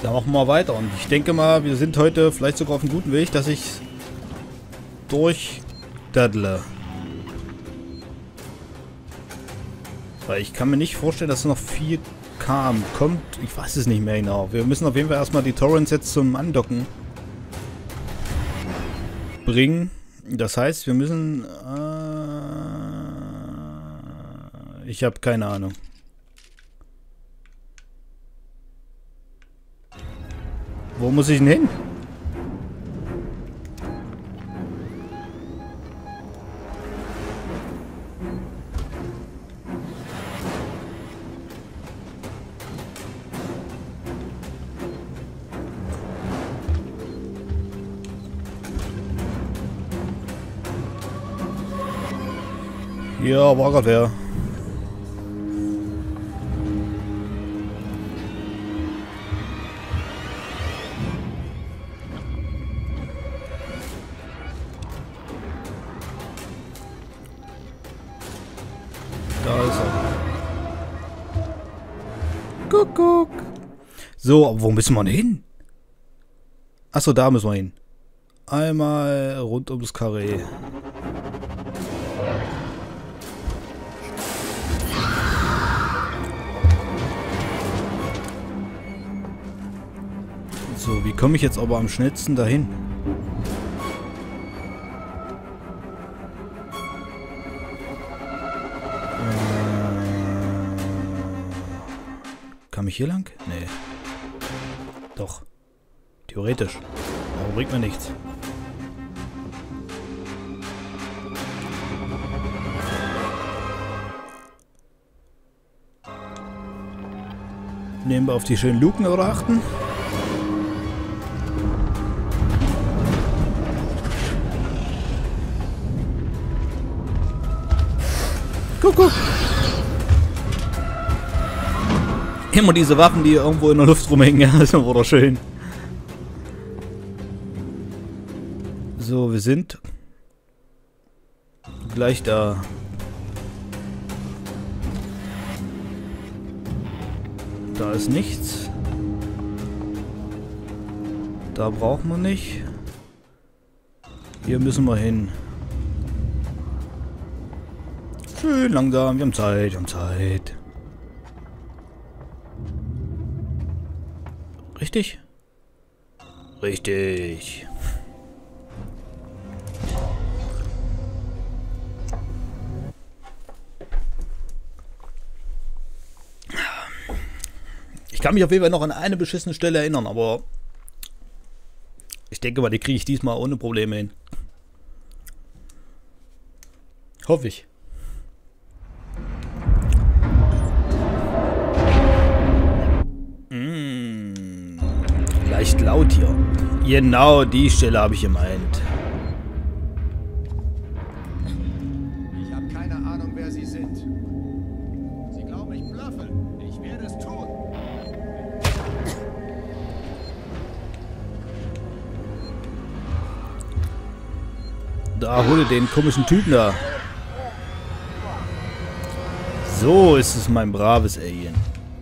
Dann machen wir weiter. Und ich denke mal, wir sind heute vielleicht sogar auf einem guten Weg, dass ich durchdaddle. Weil ich kann mir nicht vorstellen, dass noch viel kommt. Ich weiß es nicht mehr genau. Wir müssen auf jeden Fall erstmal die Torrents jetzt zum Andocken bringen. Das heißt, wir müssen... ich habe keine Ahnung. Wo muss ich denn hin? Ja, war gerade wer. Da ist er. Kuckuck. So, aber wo müssen wir denn hin? Achso, da müssen wir hin. Einmal rund ums Karree. So, wie komme ich jetzt aber am schnellsten dahin? Kam ich hier lang? Nee. Doch. Theoretisch. Aber bringt mir nichts. Nehmen wir auf die schönen Luken achten. Kuckuck. Immer diese Waffen, die irgendwo in der Luft rumhängen. Ja, das ist immer schön. So, wir sind gleich da. Da ist nichts. Da braucht man nicht. Hier müssen wir hin. Schön langsam, wir haben Zeit, wir haben Zeit. Richtig? Richtig. Ich kann mich auf jeden Fall noch an eine beschissene Stelle erinnern, aber ich denke mal, die kriege ich diesmal ohne Probleme hin. Hoffe ich. Leicht laut hier. Genau die Stelle habe ich gemeint. Ich habe keine Ahnung, wer Sie sind. Sie glauben, ich bluffe. Ich werde es tun. Da, hole den komischen Typen da. So ist es, mein braves Alien.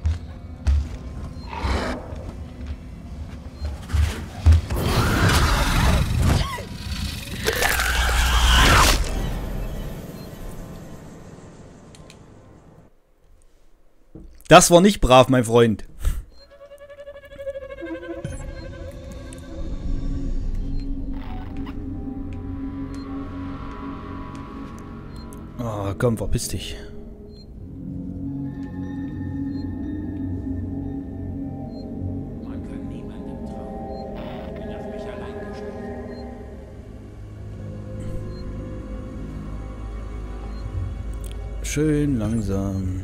Das war nicht brav, mein Freund. Oh, komm, verpiss dich. Man kann niemandem trauen. Ich bin auf mich allein gestellt. Schön langsam.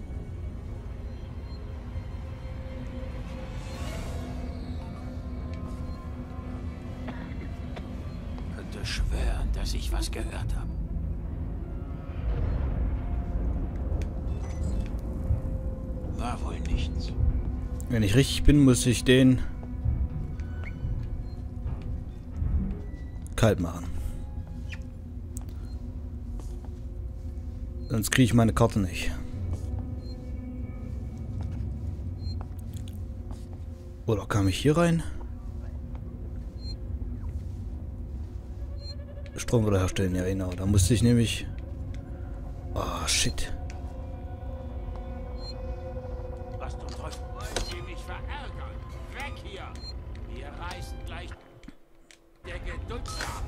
Könnte schwören, dass ich was gehört habe. War wohl nichts. Wenn ich richtig bin, muss ich den kalt machen. Sonst kriege ich meine Karte nicht. Oder kam ich hier rein? Strom wieder herstellen, ja genau. Da musste ich nämlich... Ah, shit. Was du Teufel? Wollen Sie mich verärgern? Weg hier! Wir reißen gleich der Geduld ab.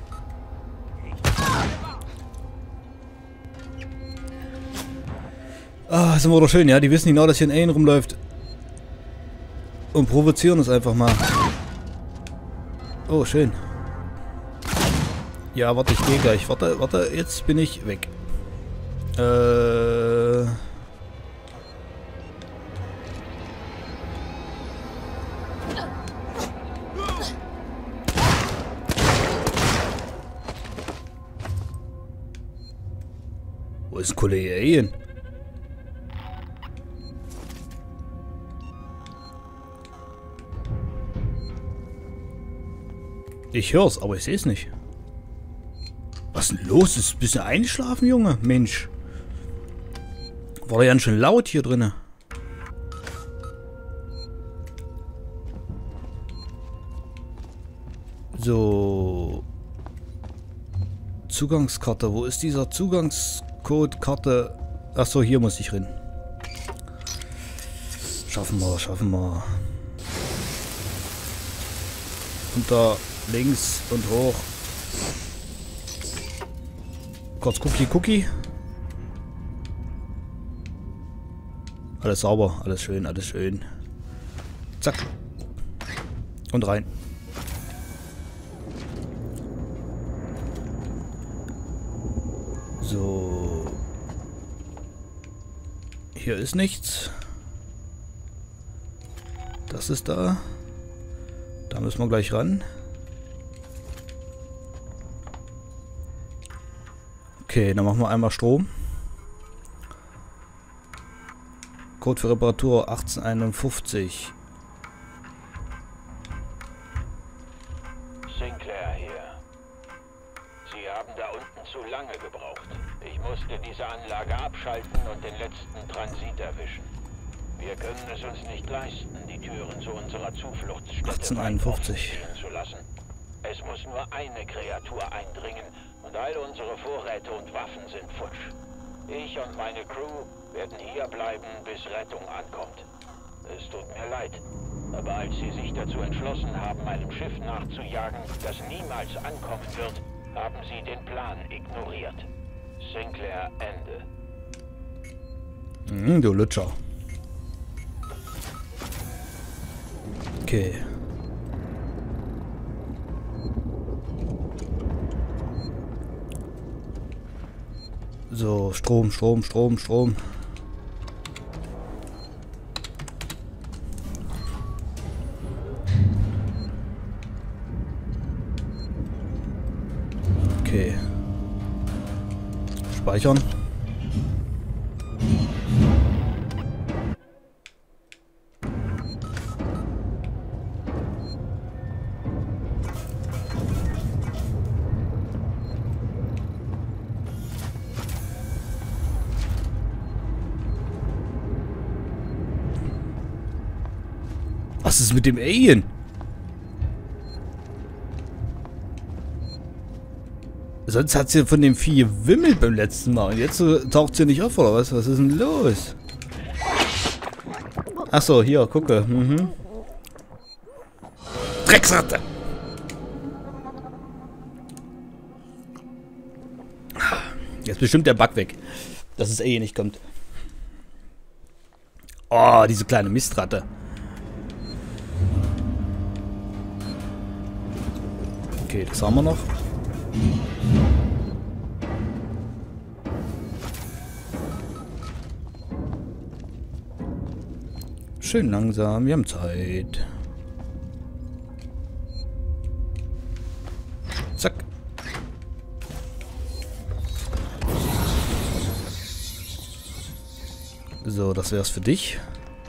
Ah, ist immer doch schön, ja. Die wissen genau, dass hier ein Alien rumläuft. Und provozieren es einfach mal. Oh, schön. Ja, warte, ich gehe gleich. Warte, jetzt bin ich weg. Wo ist ein Kollege Alien? Ich hör's, aber ich seh's nicht. Was ist denn los? Ist ein bisschen einschlafen, Junge? Mensch. War der ganz schön laut hier drinne. So. Zugangskarte. Wo ist dieser Zugangscode-Karte? Achso, hier muss ich rein. Schaffen wir, schaffen wir. Und da links und hoch. Kurz Cookie. Alles sauber, alles schön, alles schön. Zack. Und rein. So. Hier ist nichts. Das ist da. Da müssen wir gleich ran. Okay, dann machen wir einmal Strom. Code für Reparatur 1851. Sinclair hier. Sie haben da unten zu lange gebraucht. Ich musste diese Anlage abschalten und den letzten Transit erwischen. Wir können es uns nicht leisten, die Türen zu unserer Zufluchtsstätte 1851 zu lassen. Es muss nur eine Kreatur eindringen und all unsere Vorräte und Waffen sind futsch. Ich und meine Crew werden hier bleiben, bis Rettung ankommt. Es tut mir leid, aber als sie sich dazu entschlossen haben, einem Schiff nachzujagen, das niemals ankommen wird, haben sie den Plan ignoriert. Sinclair, Ende. Du Lutscher. Okay. So, Strom. Okay. Speichern. Was ist mit dem Alien? Sonst hat sie von dem Vieh gewimmelt beim letzten Mal. Und jetzt taucht sie nicht auf, oder was? Was ist denn los? Achso, hier, gucke. Drecksratte! Jetzt bestimmt der Bug weg. Dass das Alien nicht kommt. Oh, diese kleine Mistratte. Okay, das haben wir noch. Schön langsam, wir haben Zeit. Zack. So, das wär's für dich.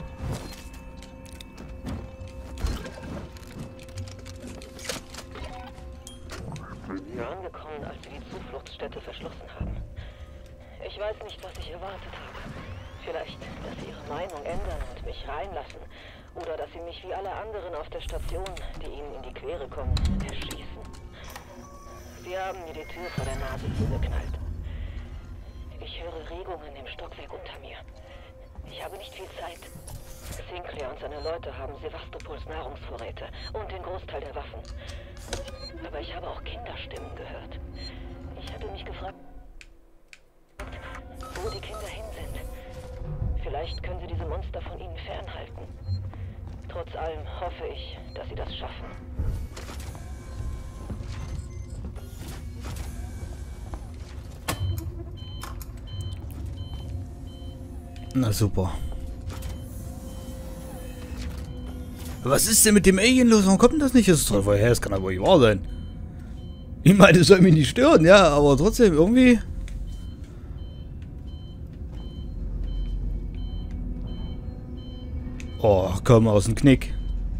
Angekommen, als sie die Zufluchtsstätte verschlossen haben. Ich weiß nicht, was ich erwartet habe. Vielleicht, dass sie ihre Meinung ändern und mich reinlassen. Oder dass sie mich wie alle anderen auf der Station, die ihnen in die Quere kommen, erschießen. Sie haben mir die Tür vor der Nase zugeknallt. Ich höre Regungen im Stockwerk unter mir. Ich habe nicht viel Zeit. Sinclair und seine Leute haben Sevastopols Nahrungsvorräte und den Großteil der Waffen. Aber ich habe auch Kinderstimmen gehört. Ich hatte mich gefragt, wo die Kinder hin sind. Vielleicht können sie diese Monster von ihnen fernhalten. Trotz allem hoffe ich, dass sie das schaffen. Na super. Was ist denn mit dem Alien los? Warum kommt denn das nicht? Das ist toll vorher. Das kann aber nicht wahr sein. Ich meine, es soll mich nicht stören, ja, aber trotzdem irgendwie. Oh, komm aus dem Knick.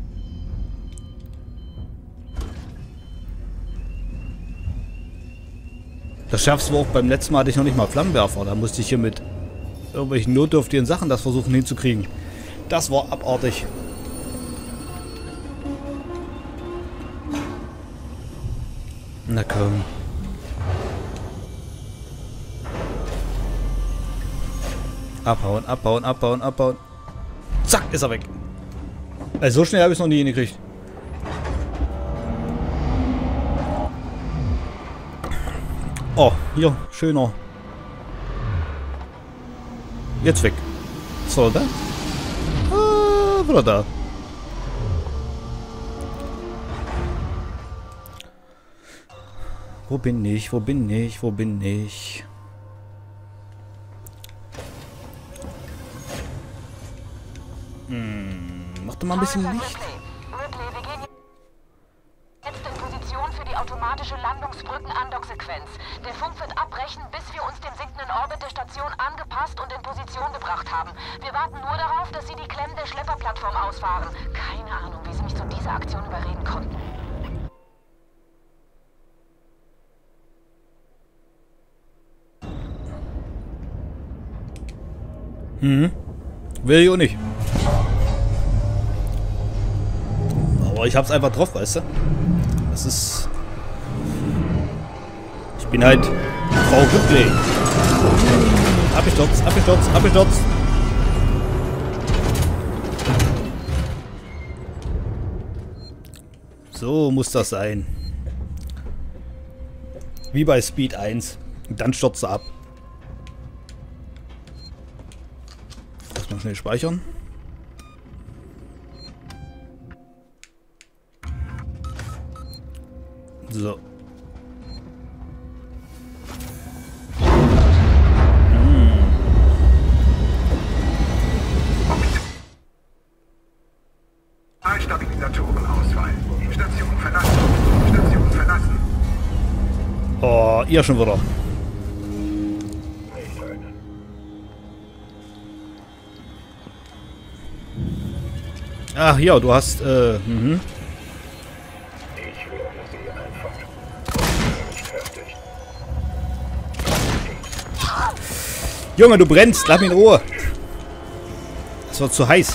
Das schaffst du auch beim letzten Mal, hatte ich noch nicht mal Flammenwerfer. Da musste ich hier mit irgendwelchen notdürftigen Sachen das versuchen hinzukriegen. Das war abartig. Na komm. Abhauen, abhauen, abhauen, abhauen. Zack, ist er weg. Also so schnell habe ich es noch nie hingekriegt. Oh, hier, schöner. Jetzt weg. So, da? Ah, oder da? Wo bin ich? Wo bin ich? Wo bin ich? Mach doch mal ein bisschen Licht. Ripley, wir gehen jetzt in Position für die automatische Landungsbrücken-Andock-Sequenz. Der Funk wird abbrechen, bis wir uns dem sinkenden Orbit der Station angepasst und in Position gebracht haben. Wir warten nur darauf, dass Sie die Klemmen der Schlepperplattform ausfahren. Keine Ahnung, wie Sie mich zu dieser Aktion überreden konnten. Will ich auch nicht. Aber ich hab's einfach drauf, weißt du? Das ist... Ich bin halt Frau Ripley. Abgestürzt, abgestürzt, abgestürzt. So muss das sein. Wie bei Speed 1. Und dann stürzt er ab. Mal schnell speichern. So. Stabilisatorenausfall. Station verlassen. Station verlassen. Oh, ihr schon wieder. Ach ja, du hast, Ich höre sie einfach. Nicht fertig. Junge, du brennst, lass mich in Ruhe. Es wird zu heiß.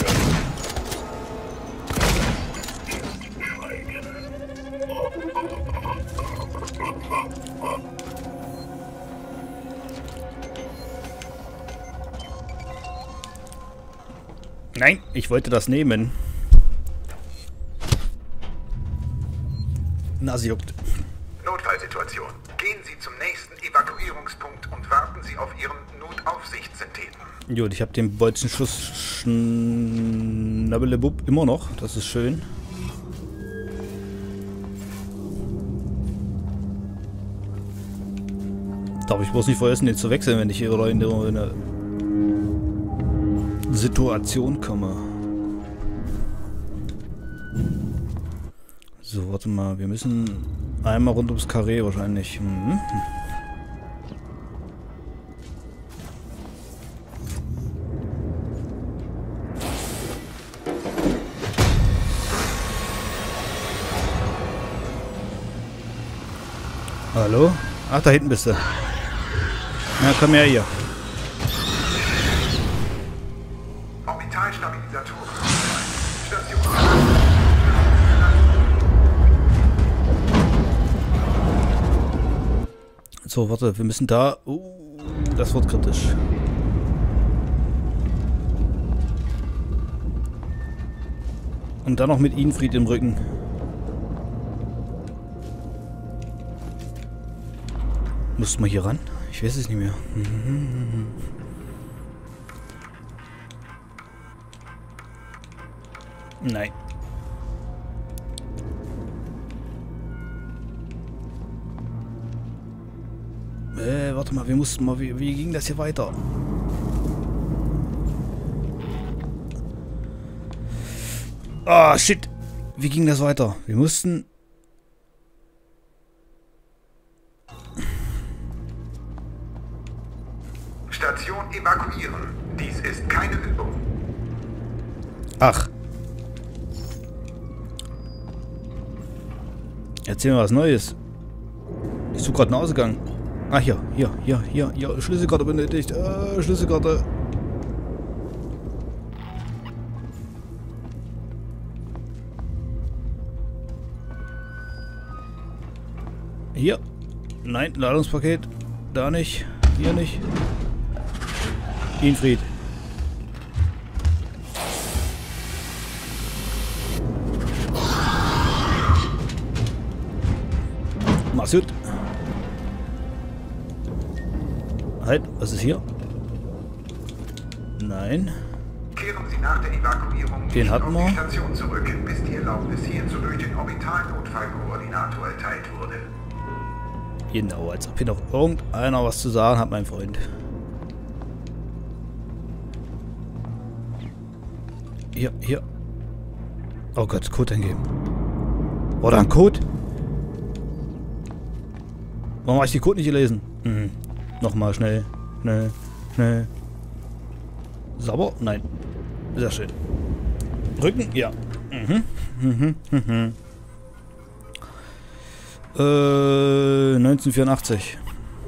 Nein, ich wollte das nehmen. Nase juckt. Notfallsituation. Gehen Sie zum nächsten Evakuierungspunkt und warten Sie auf Ihren Notaufsichtssyntheten. Gut, ich habe den Bolzenschuss Schnabbelebub immer noch. Das ist schön. Darf ich bloß nicht vergessen, den zu wechseln, wenn ich hier in eine Situation komme. So, warte mal. Wir müssen einmal rund ums Karree wahrscheinlich. Hallo? Ach, da hinten bist du. Na, komm her hier. Orbitalstabilisatoren. So, warte, wir müssen da... das wird kritisch. Und dann noch mit Infried im Rücken. Muss man hier ran? Ich weiß es nicht mehr. Nein. Warte mal, wir mussten mal... Wie ging das hier weiter? Ah, shit. Wie ging das weiter? Wir mussten... Station evakuieren. Dies ist keine Übung. Ach. Erzähl mir was Neues. Ich suche gerade einen Ausgang. Ah, hier. Schlüsselkarte benötigt. Schlüsselkarte. Hier. Nein, Ladungspaket. Da nicht. Hier nicht. Infried. Masud. Halt, was ist hier? Nein. Kehren Sie nach der Evakuierung Den nicht hatten auf wir. die Station zurück, bis die Erlaubnis hierzu durch den Orbitalnotfallkoordinator erteilt wurde. Genau, als ob hier noch irgendeiner was zu sagen hat, mein Freund. Hier. Oh Gott, Code eingeben. Oder ein Code? Warum habe ich die Code nicht gelesen? Nochmal schnell. Sauber? Nein. Sehr schön. Rücken? Ja. 1984.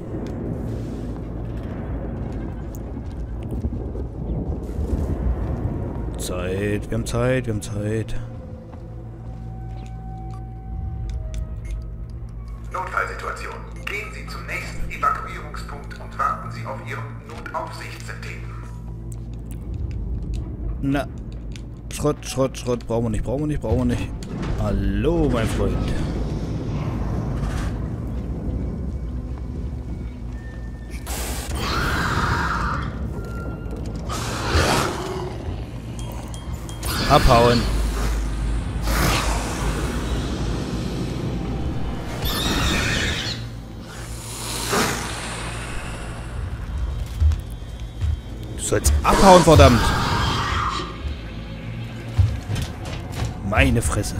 Wir haben Zeit. Notfallsituation. Gehen Sie zum nächsten Evakuierungspunkt und warten Sie auf Ihren Notaufsichtssystem. Na. Schrott. Brauchen wir nicht. Hallo, mein Freund. Abhauen. Du sollst abhauen, verdammt. Meine Fresse.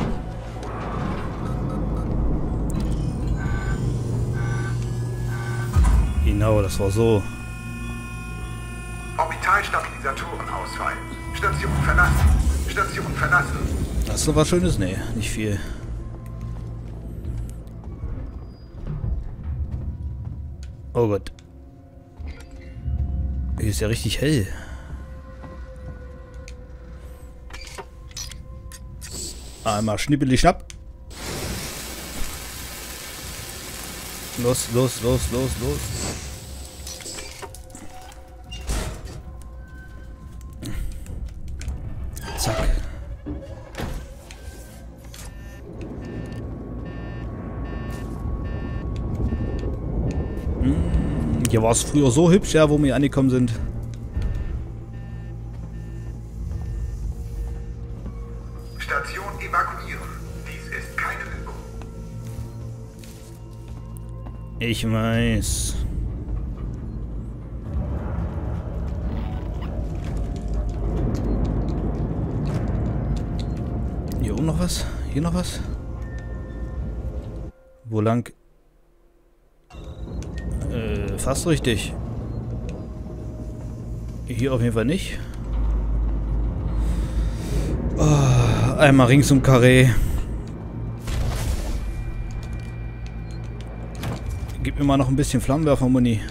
Genau, das war so. Orbitalstabilisatoren ausfallen. Station verlassen. Hast du was Schönes? Nee, nicht viel. Oh Gott. Hier ist ja richtig hell. Einmal schnippeli schnapp. Los. Zack. Hier war es früher so hübsch, ja, wo wir angekommen sind. Station evakuieren. Dies ist keine Übung. Ich weiß. Hier oben noch was? Hier noch was? Wo lang? Fast richtig. Hier auf jeden Fall nicht. Oh, einmal rings um Karree. Gib mir mal noch ein bisschen Flammenwerfer-Muni.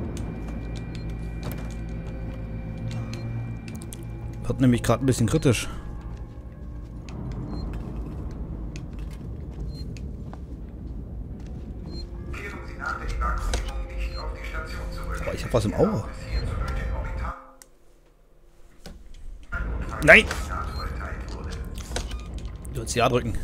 Wird nämlich gerade ein bisschen kritisch. Kehren Sie nach der Evakuierung nicht auf die Station zurück. Boah, ich hab was im Auge. Bis hierzu durch den Orbital. Nein! Verteilt wurde. Du willst ja drücken.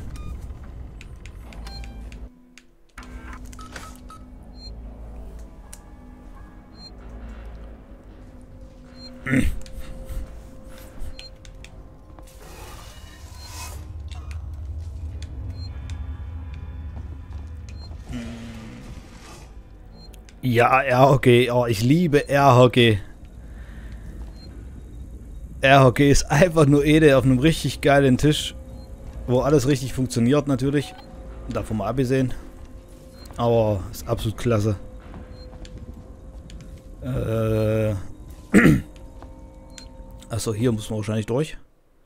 Ja, Air-Hockey. Oh, ich liebe Air-Hockey. Air-Hockey ist einfach nur Ede auf einem richtig geilen Tisch, wo alles richtig funktioniert natürlich. Davon mal abgesehen. Aber ist absolut klasse. Achso, hier muss man wahrscheinlich durch.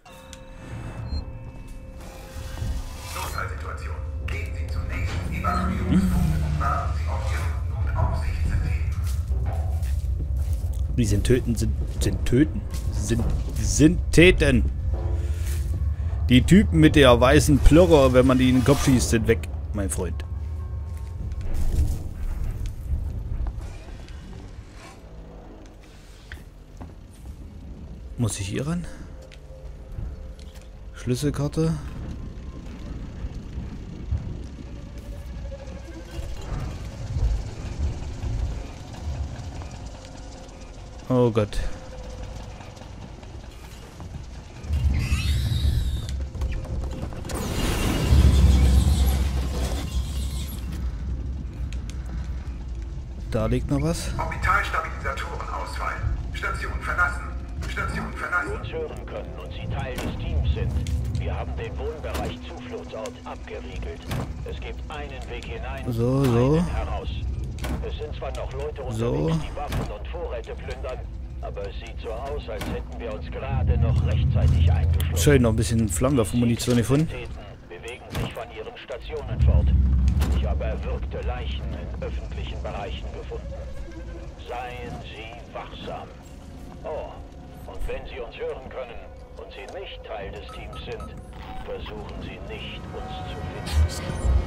Notfallsituation. Gehen Sie zum nächsten Evakuierungspunkt und warten Sie auf Ihren Notaufsichtssystem. Die sind töten, sind Täten. Die Typen mit der weißen Plörre, wenn man die in den Kopf schießt, sind weg, mein Freund. Muss ich hier ran? Schlüsselkarte. Oh Gott. Da liegt noch was. Orbitalstabilisatoren ausfallen. Station verlassen. Station verlassen. Uns hören können und Sie Teil des Teams sind. Wir haben den Wohnbereich Zufluchtsort abgeriegelt. Es gibt einen Weg hinein, So. einen heraus. Es sind zwar noch Leute unterwegs, die Waffen und Vorräte plündern, aber es sieht so aus, als hätten wir uns gerade noch rechtzeitig eingeschlossen. Schön, noch ein bisschen Flammenwerfermunition gefunden. Die bewegen sich von ihren Stationen fort. Ich habe erwürgte Leichen in öffentlichen Bereichen gefunden. Seien Sie wachsam. Oh, und wenn Sie uns hören können und Sie nicht Teil des Teams sind, versuchen Sie nicht, uns zu finden.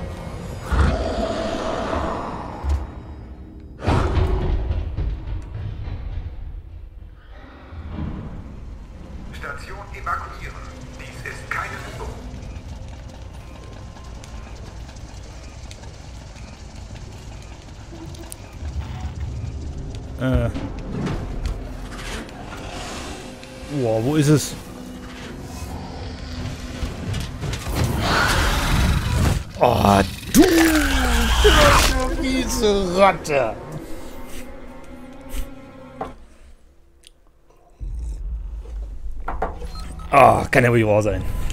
Station evakuieren. Dies ist keine Übung. Wow, wo ist es? Oh, du miese Ratte. Ah, kann ja wohl wahr sein.